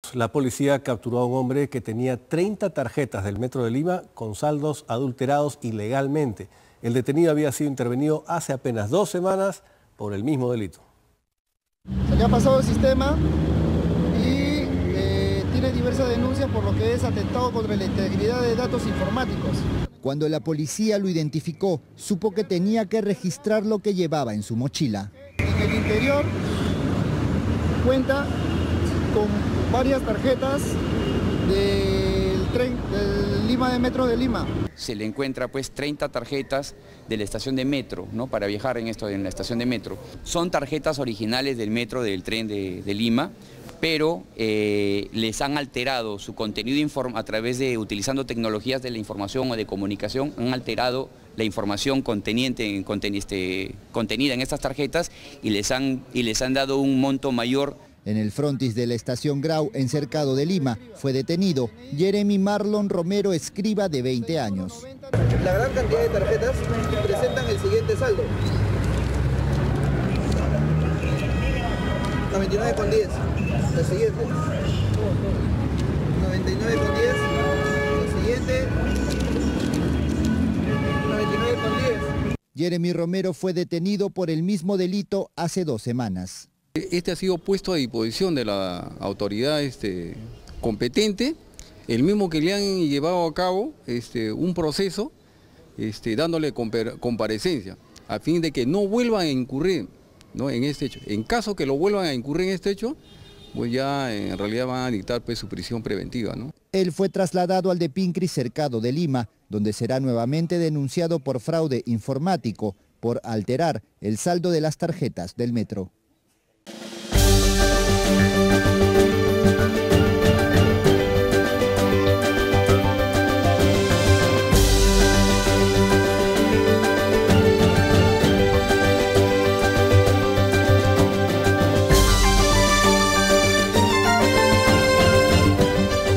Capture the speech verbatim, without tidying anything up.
La policía capturó a un hombre que tenía treinta tarjetas del Metro de Lima con saldos adulterados ilegalmente. El detenido había sido intervenido hace apenas dos semanas por el mismo delito. Se le ha pasado el sistema y eh, tiene diversas denuncias por lo que es atentado contra la integridad de datos informáticos. Cuando la policía lo identificó, supo que tenía que registrar lo que llevaba en su mochila. En el interior cuenta con varias tarjetas del tren del Lima de Metro de Lima. Se le encuentra pues treinta tarjetas de la estación de metro, ¿no? Para viajar en esto en la estación de metro. Son tarjetas originales del metro del tren de, de Lima, pero eh, les han alterado su contenido a través de, utilizando tecnologías de la información o de comunicación, han alterado la información conteniente, conten, este, contenida en estas tarjetas y les, han, y les han dado un monto mayor. En el frontis de la estación Grau, en Cercado de Lima, fue detenido Jeremy Marlon Romero Escriba, de veinte años. La gran cantidad de tarjetas presentan el siguiente saldo. noventa y nueve con diez. La siguiente. noventa y nueve con diez. La siguiente. noventa y nueve con diez. Jeremy Romero fue detenido por el mismo delito hace dos semanas. Este ha sido puesto a disposición de la autoridad este, competente, el mismo que le han llevado a cabo este, un proceso este, dándole comparecencia, a fin de que no vuelvan a incurrir, ¿no?, en este hecho. En caso que lo vuelvan a incurrir en este hecho, pues ya en realidad van a dictar pues, su prisión preventiva, ¿no? Él fue trasladado al de Pincri Cercado de Lima, donde será nuevamente denunciado por fraude informático, por alterar el saldo de las tarjetas del metro.